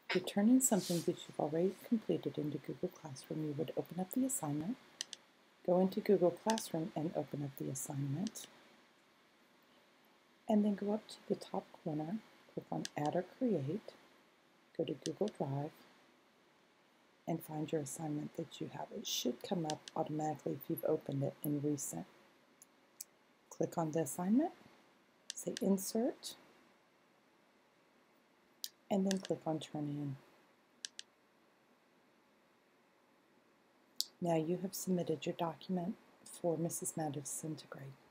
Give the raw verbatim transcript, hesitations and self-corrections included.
To turn in something that you've already completed into Google Classroom, you would open up the assignment, go into Google Classroom and open up the assignment, and then go up to the top corner, click on Add or Create, go to Google Drive, and find your assignment that you have. It should come up automatically if you've opened it in Recent. Click on the assignment, say Insert, and then click on Turn In. Now you have submitted your document for Missus Madison to grade.